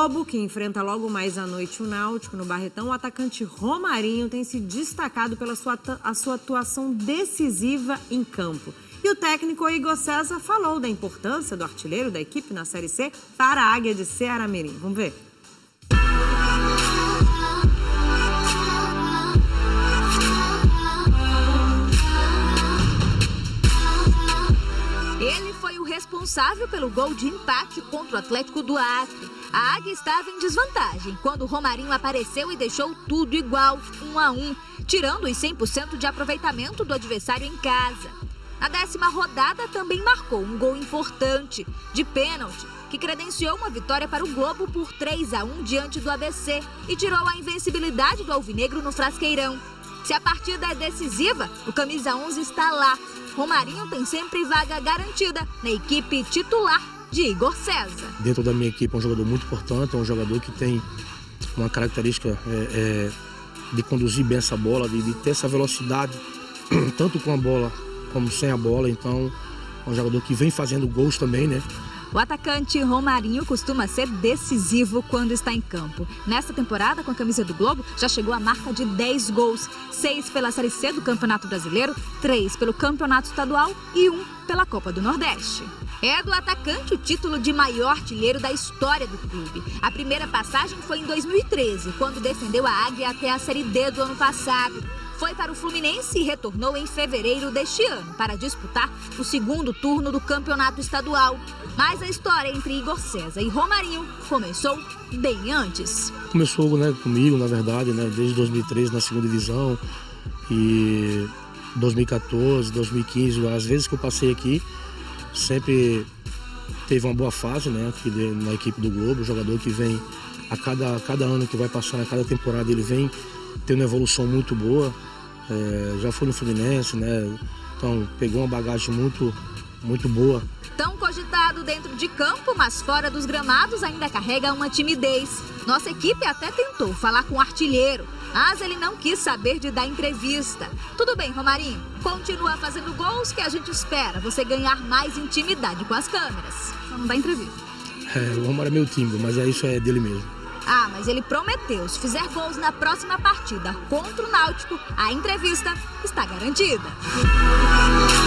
Globo, que enfrenta logo mais à noite o Náutico no Barretão, o atacante Romarinho tem se destacado pela sua atuação decisiva em campo. E o técnico Igor César falou da importância do artilheiro da equipe na Série C para a Águia de Ceará-Mirim. Vamos ver. Ele foi o responsável pelo gol de empate contra o Atlético do Acre. A Águia estava em desvantagem quando o Romarinho apareceu e deixou tudo igual, 1-1, tirando os 100% de aproveitamento do adversário em casa. Na 10ª rodada também marcou um gol importante, de pênalti, que credenciou uma vitória para o Globo por 3-1 diante do ABC e tirou a invencibilidade do Alvinegro no Frasqueirão. Se a partida é decisiva, o camisa 11 está lá. Romarinho tem sempre vaga garantida na equipe titular de Igor César. Dentro da minha equipe é um jogador muito importante, é um jogador que tem uma característica de conduzir bem essa bola, de ter essa velocidade, tanto com a bola como sem a bola. Então é um jogador que vem fazendo gols também, né? O atacante Romarinho costuma ser decisivo quando está em campo. Nesta temporada, com a camisa do Globo, já chegou à marca de 10 gols. 6 pela Série C do Campeonato Brasileiro, 3 pelo Campeonato Estadual e 1 pela Copa do Nordeste. É do atacante o título de maior artilheiro da história do clube. A primeira passagem foi em 2013, quando defendeu a Águia até a Série D do ano passado. Foi para o Fluminense e retornou em fevereiro deste ano para disputar o 2º turno do Campeonato Estadual. Mas a história entre Igor César e Romarinho começou bem antes. Começou, comigo, na verdade, desde 2013 na 2ª divisão e 2014, 2015, as vezes que eu passei aqui, sempre teve uma boa fase, aqui na equipe do Globo. O jogador que vem a cada ano que vai passando, a cada temporada, ele vem tendo uma evolução muito boa. Já foi no Fluminense, então pegou uma bagagem muito boa. Tão cogitado dentro de campo, mas fora dos gramados ainda carrega uma timidez. Nossa equipe até tentou falar com o artilheiro, mas ele não quis saber de dar entrevista. Tudo bem, Romarinho, continua fazendo gols que a gente espera você ganhar mais intimidade com as câmeras. Só não dá entrevista. O Romário é meu time, mas isso é dele mesmo. Ah, mas ele prometeu, se fizer gols na próxima partida contra o Náutico, a entrevista está garantida.